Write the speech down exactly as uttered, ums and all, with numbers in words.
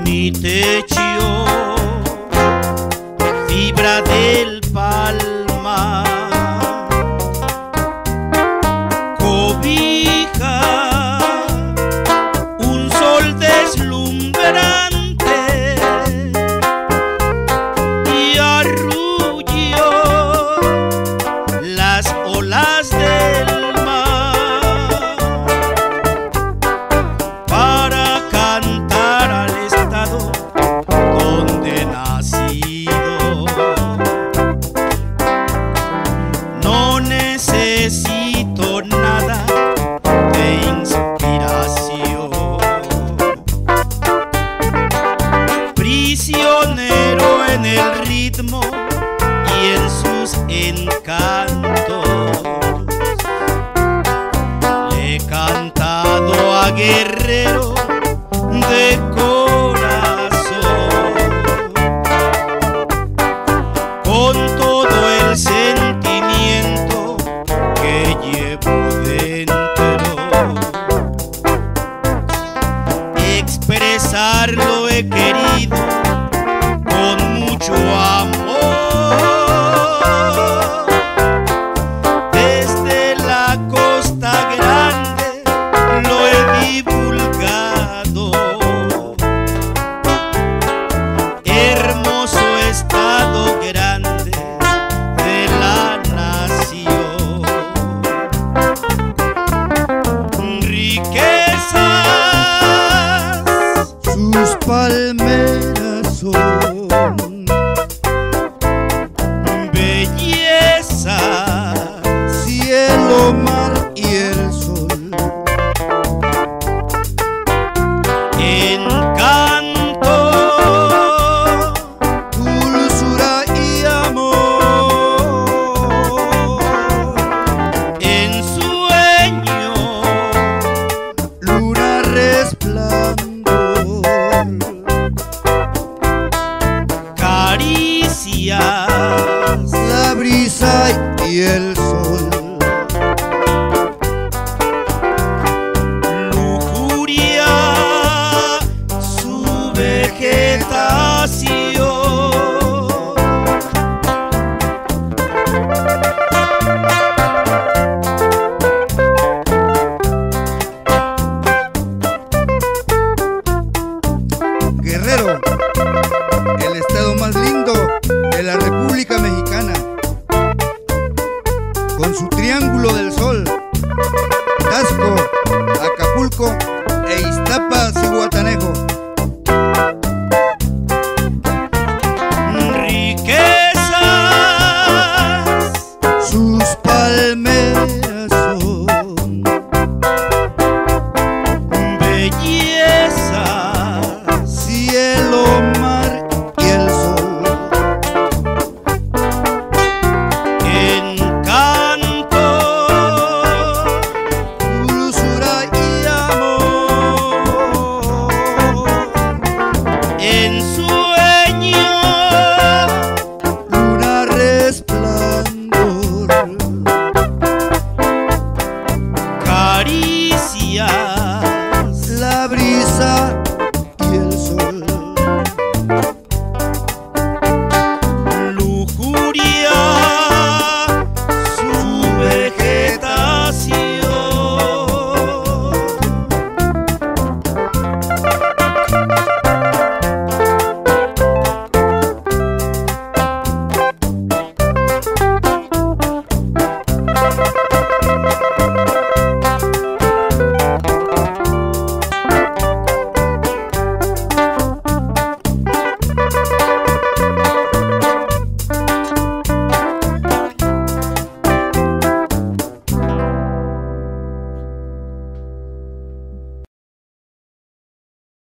mi techo, fibra del palmar, cobija un sol deslumbrante y arrulló las olas del mar para cantar al estado donde he nacido. No necesito nada de inspiración, prisionero en el ritmo y en sus encantos. Le he cantado a guerrero de corazón, con todo el sentimiento que llevo dentro. Expresarlo he querido con mucho amor. Desde la Costa Grande lo he divulgado. Hermoso estado grande de la nación. Riquezas sus palmeras son, belleza, cielo, mar y el sol, encanto, dulzura y amor, ensueño, luna resplandor, caricias, la brisa y el sol, lujuria, su vegetación.